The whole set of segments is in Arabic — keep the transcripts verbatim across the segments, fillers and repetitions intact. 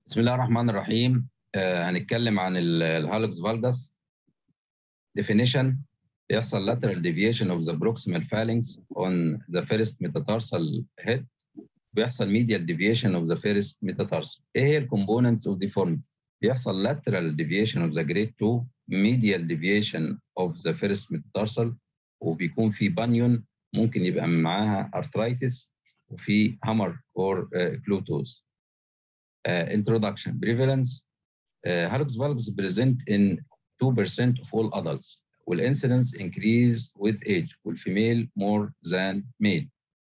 بسم الله الرحمن الرحيم. آه هنتكلم عن الهالوكس فالجاس. definition: يحصل lateral deviation of the proximal phalanx on the first metatarsal head، بيحصل medial deviation of the first metatarsal. ايه هي ال components of deformity؟ بيحصل lateral deviation of the grade two، medial deviation of the first metatarsal، وبيكون في bunion ممكن يبقى معاها arthritis، وفي hammer or uh, clutos. Uh, introduction: prevalence: uh, hallux valgus present in two percent of all adults, والincidence increase with age, والfemale more than male.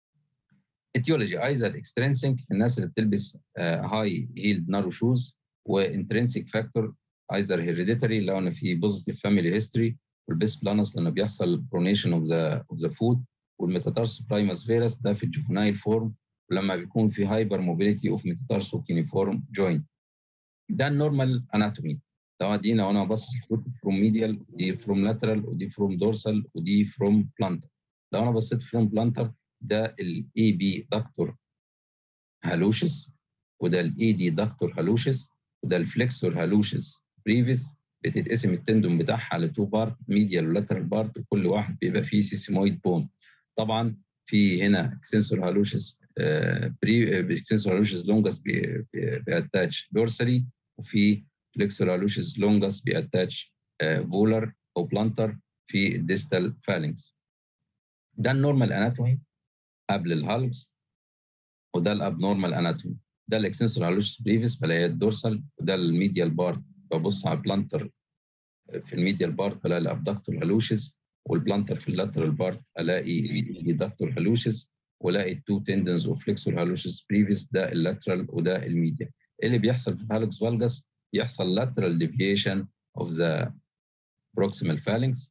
etiology: either extrinsic في الناس اللي بتلبس uh, high heeled narrow shoes، وintrinsic factor either hereditary لو انا في positive family history، والبيس بلانس لانه بيحصل pronation of the of the foot، والميتاتارس برايمس فيروس ده في الجوفنايل فورم، ولما بيكون في هايبر موبيليتي اوف ميتاتارسو كينيفورم جوينت. ده النورمال اناتومي. لو دي لو انا باصص فروم ميديال، دي فروم لاترال، ودي فروم دورسال، ودي فروم بلانتر. لو انا بصيت فروم بلانتر، ده الاي بي دكتور هالوشس، وده الاي دي دكتور هالوشس، وده الفليكسور هالوشس بريفيس. بتتقسم التندون بتاعها لتو بارت، ميديال ولاترال بارت، وكل واحد بيبقى فيه سيسمويد بون. طبعا في هنا اكسنسور هالوشس بري اكسنسور هالوشس لونجس بياتاتش دورسالي، وفي فليكسور هالوشس لونجس بياتاتش فولر او بلانتر في الديستال فالنكس. ده النورمال اناتومي قبل الهالوكس، وده الابنورمال اناتومي. ده الاكسنسور هالوشس بريفيس بلاقي الدورسال، وده الميديال بارت. ببص على البلانتر في الميديال بارت بلاقي الابدكتور هالوشس، والبلانتر في اللاترال بارت الاقي الدكتور هالوشس، والاقي التو تندنز وفليكسور هالوشس بريفيس، ده اللاترال وده الميديال. ايه اللي بيحصل في الهالوكس فالجاس؟ بيحصل lateral deviation of the proximal phalanx،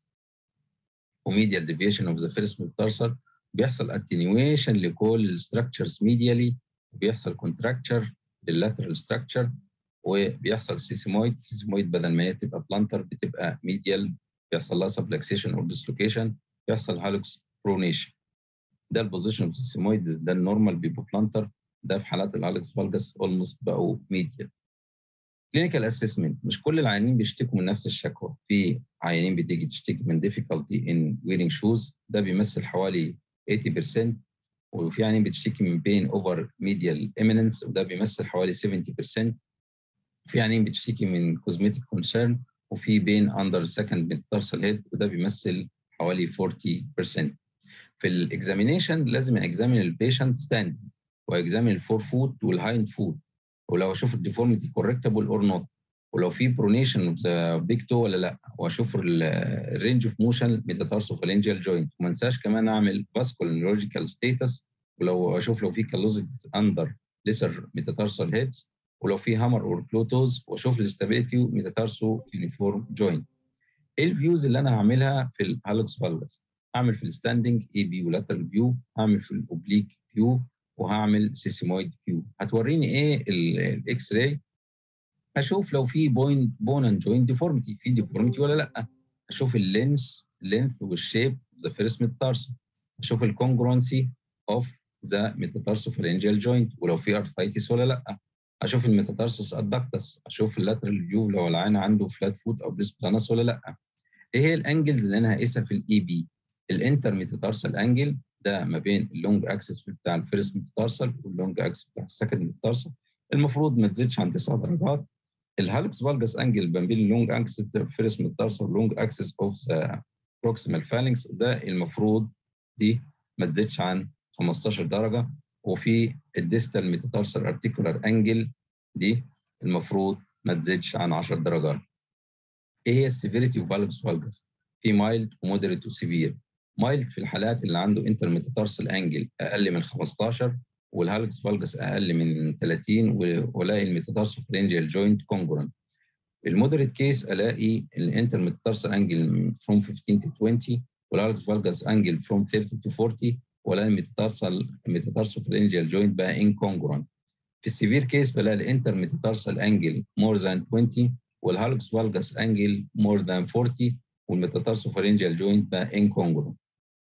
وميديال deviation of the first metatarsal. بيحصل attenuation لكل الستراكشرز ميديالي، وبيحصل contracture لللاترال structure، وبيحصل سيسمويد. سيسمويد بدل ما هي تبقى بلانتر بتبقى ميديال، بيحصل لها سبلكسيشن او ديسلوكيشن، بيحصل هالوكس برونيشن. ده البوزيشن اوف سيسمويد، ده النورمال بيبقى بلانتر، ده في حالات الهالوكس فالجاس اولموست بقوا ميديال. كلينيكال اسسمنت: مش كل العيانين بيشتكوا من نفس الشكوى. في عيانين بتيجي تشتكي من difficulty in wearing shoes، ده بيمثل حوالي ثمانين بالمية، وفي عيانين بتشتكي من pain over medial eminence، وده بيمثل حوالي سبعين بالمية. في عيانين بتشتكي من cosmetic concern، وفي pain under second metatarsal head، وده بيمثل حوالي أربعين بالمية. في الاكزامينيشن لازم اكزامين البيشنت ستاند، واكزامين الفور فوت والهايند فوت، ولو اشوف الديفورميتي كوركتبل اور نوت، ولو في برونيشن اوف ذا بيج تو ولا لا، واشوف الرينج اوف موشن ميتاتارسوفالنجيال جوينت. وما انساش كمان اعمل فاسكولار نيورولوجيكال ستيتس، ولو اشوف لو في كالوزيتي اندر ليسر ميتاتارسال هيدز، ولو في هامر اور كلوتوز، واشوف الاستابيليتي ميتاتارسو يونيفورم جوينت. ايه الفيوز اللي انا هعملها في الهالوكس فالجاس؟ هعمل في الستاندنج اي بي ولاترال فيو، هعمل في الاوبليك فيو، وهعمل سيسمويد فيو. هتوريني ايه الاكس راي؟ اشوف لو في بوين بون اند جوينت ديفورميتي، في ديفورميتي ولا لا. اشوف اللينس لينث والشيب ذا فيرست ميتاتارسل. اشوف الكونجرونسي اوف ذا ميتاتارسوفالنجيال جوينت، ولو في ارثرايتس ولا لا. اشوف الميتاتارسس ادكتس. اشوف اللاترال فيو لو العين عنده فلات فوت او بريس بلانس ولا لا. ايه هي الانجلز اللي انا هقيسها في الاي بي؟ الانتر ميتاتارسال انجل، ده ما بين اللونج اكسس بتاع الفيرست ميتاتارسال واللونج اكسس بتاع السكند ميتاتارسال، المفروض ما تزيدش عن تسع درجات. الهالوكس فالجاس انجل ما بين اللونج اكسس بتاع الفيرست ميتاتارسال واللونج اكسس اوف ذا بروكسيمال فالنكس، ده المفروض دي ما تزيدش عن خمستاشر درجه. وفي الديستال ميتاتارسال ارتيكولار انجل دي المفروض ما تزيدش عن عشر درجات. ايه هي السيفيريتي اوف هالوكس فالجاس؟ في مايلد ومودريت وسيفير. مايلد في الحالات اللي عنده انتر ميتاتارسال انجل اقل من خمستاشر، والهالوكس فالجاس اقل من ثلاثين، والاقي الميتاتارسوفالنجيال جوينت كونجرنت. المودريت كيس الاقي الانتر ميتاتارسال انجل from خمستاشر to عشرين، والهالوكس فالجاس انجل from ثلاثين to أربعين، والاقي الميتاتارسال ميتاتارسوفالنجيال جوينت بقى انكونجرنت. في السيفير كيس بلاقي الانتر ميتاتارسال انجل more than عشرين، والهالوكس فالجاس انجل more than أربعين، والميتاتارسوفالنجيال جوينت بقى انكونجرنت.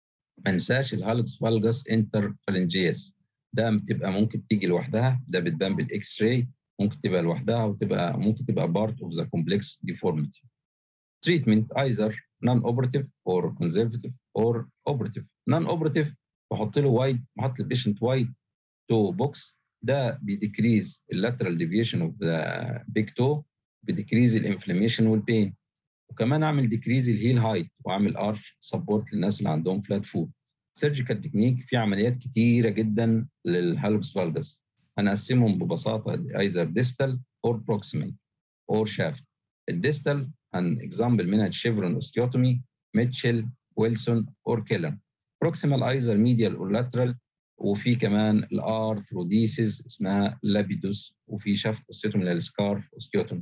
ما انساش الهالوكس فالجاس انتر فالنجياس، ده بتبقى ممكن تيجي لوحدها، ده بتبان بالاكس راي، ممكن تبقى لوحدها وتبقى ممكن تبقى part of the complex deformity. Treatment either non-operative or conservative or operative. Non-operative بحط له وايد، بحط البيشنت وايد تو بوكس، ده بيديكريز اللاترال ديفيشن اوف ذا بيج تو، بيديكريز الانفلاميشن والبين، وكمان اعمل ديكريز الهيل هايت واعمل ارش سبورت للناس اللي عندهم فلات فوت. سيرجيكال تكنيك في عمليات كتيره جدا للهالوكس فالجس، هنقسمهم ببساطه ايذر ديستال اور بروكسيمال اور شافت. الديستال هن اكزامبل منها الشيفرون اوستيوتومي، ميتشل، ويلسون اور كيلر. بروكسيمال ايذر ميديال اور لاترال، وفي كمان الارثروديسيس اسمها لابيدوس، وفي شافت اوستيوتومي اللي هي السكارف اوستيوتومي.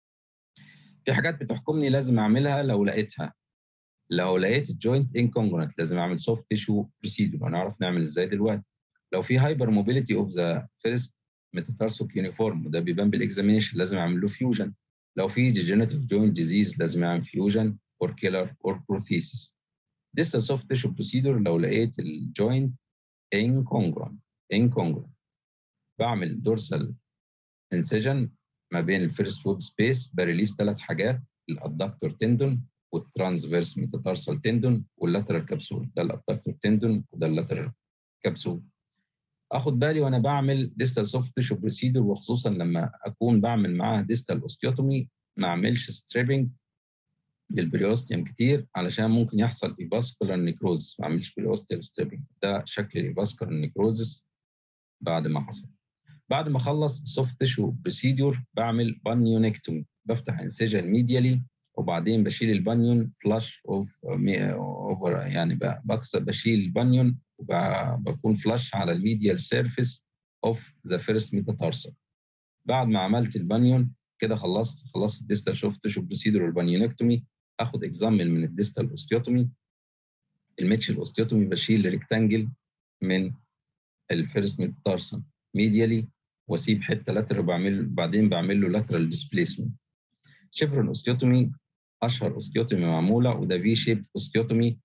في حاجات بتحكمني لازم اعملها لو لقيتها. لو لقيت الجوينت انكونجرنت لازم اعمل سوفت تيشو بروسيدور، هنعرف نعمل ازاي دلوقتي. لو في هايبر موبيليتي اوف ذا فيرست ميتاتارسوك يونيفورم وده بيبان بالاكزامينشن لازم اعمل له فيوجن. لو في ديجنريتيف جوينت ديزيز لازم اعمل فيوجن اور كيلر اور بروثيسيس. ديستال سوفت تيشو بروسيدور لو لقيت الجوينت انكونجرنت انكونجرنت بعمل دورسال انسجن ما بين الفيرست ويب سبيس، بريليس ثلاث حاجات، الادكتور تندون والترانسفيرس ميتاتارسال تندون واللاترال كبسول. ده الادكتور تندون وده اللاترال كبسول. اخد بالي وانا بعمل ديستال سوفت تيشو بروسيدور، وخصوصا لما اكون بعمل معاها ديستال اوستيوتومي ما اعملش ستريبنج للبريوستيوم كتير علشان ممكن يحصل ايفاسكولار نيكروزس، ما اعملش بريوستيال ستريبنج. ده شكل الايفاسكولار نيكروزس بعد ما حصل. بعد ما اخلص السوفت تيشو بروسيدور بعمل بانيونكتومي، بفتح انسجن ميديالي وبعدين بشيل البانيون فلاش اوف اوفر، يعني بكسر بشيل البانيون وبكون فلاش على الميديال سيرفيس اوف ذا فيرست ميتاتارسال. بعد ما عملت البانيون كده خلصت خلصت الديستال سوفت تيشو بروسيدور والبانيونكتومي. اخد اكزامبل من الديستال اوستيوتومي. الميتشل اوستيوتومي بشيل ريكتانجل من الفيرست ميتاتارسال ميديالي واسيب حته لاترال وبعمل بعدين بعمل له لاترال ديسبيسمنت. شيفرون اوستيوتومي اشهر اوستيوتومي معموله، وده في شيب اوستيوتومي.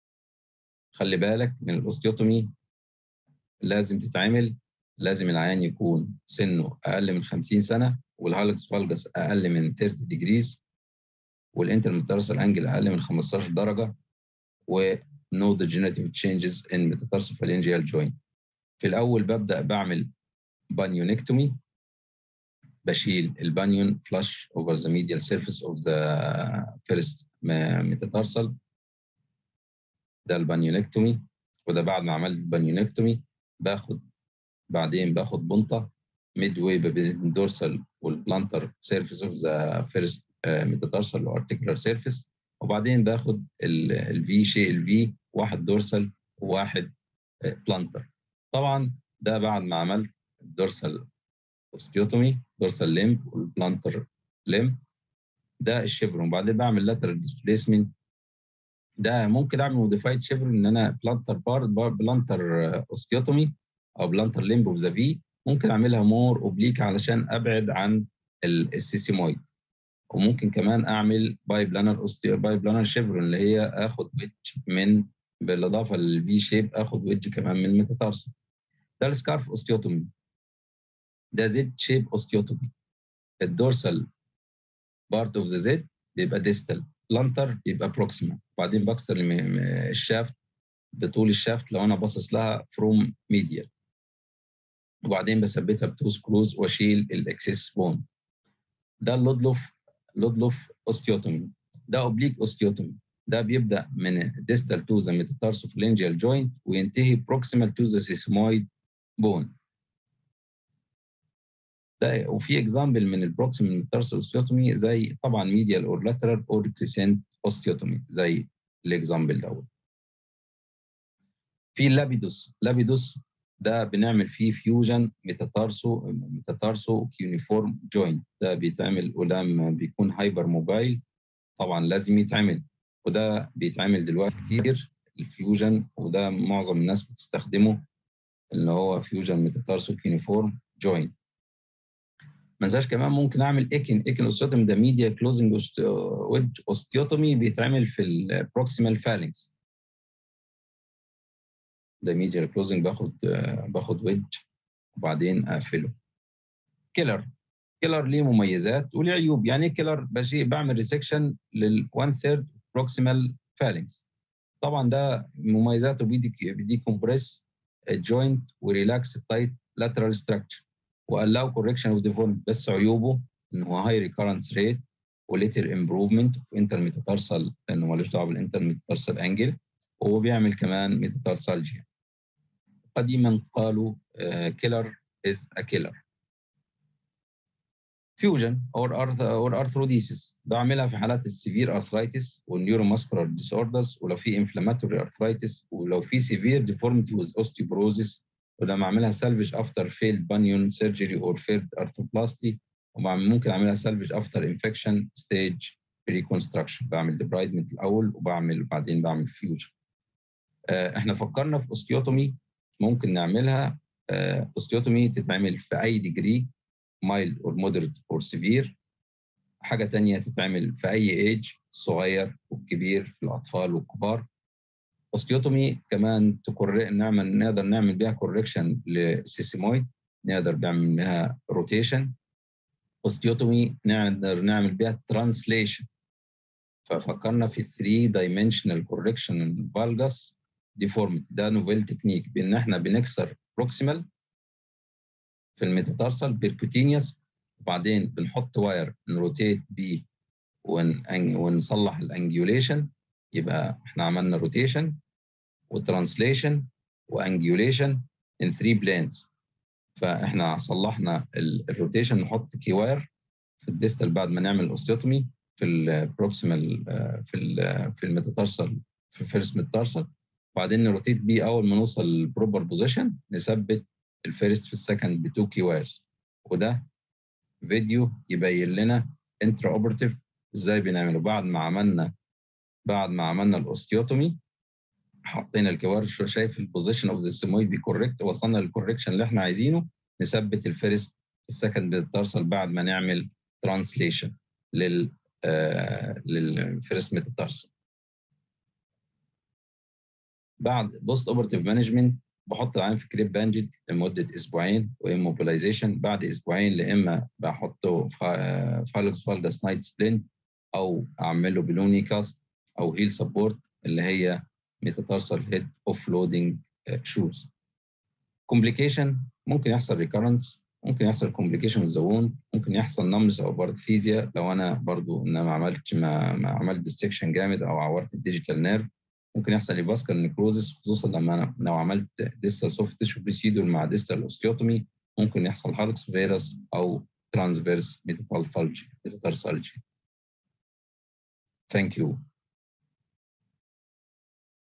خلي بالك من الاوستيوتومي لازم تتعمل، لازم العيان يكون سنه اقل من خمسين سنه والهالكس فالجس اقل من ثلاثين ديجريز والانترميتارسال انجل اقل من خمستاشر درجه ونو ديجنريتيف تشينجز ان ميتاتارسوفالنجيال جوينت. في الاول ببدا بعمل بانيونكتومي، بشيل البانيون فلاش اوفر ذا ميديال سيرفيس اوف ذا فيرست ميتاتارسال، ده البانيونكتومي. وده بعد ما عملت البانيونكتومي باخد بعدين باخد بنطه ميد واي بين الدورسال والبلانتر سيرفيس اوف ذا فيرست ميتاتارسال وارتيكولار سيرفيس، وبعدين باخد الفي شي الفي واحد دورسال وواحد بلانتر. طبعا ده بعد ما عملت الدورسال اوستيوتومي دورسال ليمب والبلانتر ليمب. ده الشيفرون. بعدين بعمل لاترال ديسبيسمنت. ده ممكن اعمل موديفايد شيفرون ان انا بلانتر بارت بلانتر اوستيوتومي او بلانتر ليمب اوف ذا في، ممكن اعملها مور اوبليك علشان ابعد عن السيسيمويد. وممكن كمان اعمل باي بلانر باي بلانر شيفرون اللي هي اخد ويدج من بالاضافه للفي شيب اخد ويدج كمان من الميتاتارسل. ده السكارف اوستيوتومي، ده زد شيب اوستيوتومي. الدورسال بارت اوف ذا زد بيبقى ديستال، بلانتر بيبقى بروكسيمال، وبعدين بكسر الشافت بطول الشافت لو انا باصص لها فروم ميديال، وبعدين بثبتها بتو سكروز واشيل الاكسس بون. ده اللودلوف لودلوف اوستيوتومي. ده اوبليك اوستيوتومي، ده بيبدا من ديستال تو ذا ميتاتارسوفالنجيال جوينت وينتهي بروكسيمال تو ذا سيسمويد بون. ده وفي اكزامبل من البروكسيمال ميتاتارسال اوستيوتومي زي طبعا ميديال اور لاترال اور كريسنت اوستيوتومي زي الاكزامبل دوت. في اللابيدوس. لابيدوس ده بنعمل فيه فيوجن ميتاتارسو ميتاتارسو كيونيفورم جوينت. ده بيتعمل ولما بيكون هايبر موبايل طبعا لازم يتعمل، وده بيتعمل دلوقتي كتير الفيوجن، وده معظم الناس بتستخدمه اللي هو فيوجن ميتاتارسو كيونيفورم جوينت. ما انساش كمان ممكن اعمل ايكن ايكن اوستيوتومي، ده ميديا كلوزنج ويدج اوستيوتومي بيتعمل في البروكسيمال فالنكس. ده ميديا كلوزنج باخد باخد ويدج وبعدين اقفله. كيلر كيلر ليه مميزات وليه عيوب. يعني ايه كيلر؟ بجي بعمل ريسكشن لل one third proximal phalanx. طبعا ده مميزاته بيدي كومبريس الجوينت وريلاكس التايت lateral structure والlow correction of deformity. بس عيوبه ان هو high recurrence rate وليتل improvement of intermetatarsal لانه ملوش دعوه بالانترميتاتارسال انجل، وهو بيعمل كمان ميتاتارسالجيا. قديما قالوا كيلر is a killer. فيوجن اور ارثروديسيس بعملها في حالات السيفير ارثرايتس والنيوروماسكولار ديس اوردرز، ولو في انفلاماتوري ارثرايتس، ولو في سيفير ديفورميتي وذ اوستيوبروزيس، ولما اعملها سالفج افتر فيلد بانيون سيرجري اور فيلد ارثروبلاستي، وممكن اعملها سالفج افتر انفكشن ستيج ريكونستراكشن. بعمل ديبرايدمنت الاول وبعمل وبعدين بعمل فيوجن. آه احنا فكرنا في اوستيوتومي ممكن نعملها. آه اوستيوتومي تتعمل في اي ديجري mild or moderate or severe. حاجة تانية تتعمل في أي ايج، الصغير والكبير، في الأطفال والكبار. اوستيوتومي كمان تكر... نعمل نقدر نعمل بيها كوركشن للسيسيمويد، نقدر نعمل بيها روتيشن. اوستيوتومي نقدر نعمل بيها ترانسليشن. ففكرنا في ثري دايمنشنال كوركشن فالجاس ديفورميتي. ده نوفيل تكنيك بان احنا بنكسر بروكسيمال في الميتاتارسال بيركوتينيوس، وبعدين بنحط واير نروتيت بيه ون... ونصلح الانجيوليشن. يبقى احنا عملنا روتيشن وترانسليشن وانجيوليشن ان ثري بلانز. فاحنا صلحنا الروتيشن، نحط كي واير في الديستال بعد ما نعمل اوستيوتومي في البروكسيمال في ال في الميتاتارسال في الفيرست ميتاتارسال، وبعدين نروتيت بيه اول ما نوصل للبروبر بوزيشن نثبت الفيرست في السكند بتو كي وايرز. وده فيديو يبين لنا انترا اوبرتيف ازاي بنعمله. بعد ما عملنا بعد ما عملنا الاوستيوتومي حطينا الكوار، شايف البوزيشن اوف ذا سيمويد بيكوركت، وصلنا للكوركشن اللي احنا عايزينه، نثبت الفيرست السكند ميتاتارسال بعد ما نعمل ترانسليشن لل آه للفيرست ميتاتارسال. بعد بوست اوبرتيف مانجمنت بحط العين في كريب بانجد لمده اسبوعين واموبيلايزيشن. بعد اسبوعين لا اما بحطه فالوكس فالجاس نايت سبلنت، او اعمل له بلوني كاست، او هيل سبورت اللي هي ميتاتارسال هيد اوف لودنج شوز. كومبليكيشن ممكن يحصل ريكارنس، ممكن يحصل كومبليكيشن اوف ذا ووند، ممكن يحصل نمز او بارثيزيا لو انا برضو ان ما عملتش ما, ما عملت ديستكشن جامد او عورت الديجيتال نيرف. ممكن يحصل ايفاسكال نيكروزس، خصوصا لما انا لو عملت ديستال سوفت تيشو بريسيدور مع ديستال اوستيوتومي. ممكن يحصل هالكس فيروس او ترانسفيرس ميتاتارسالجي. Thank you.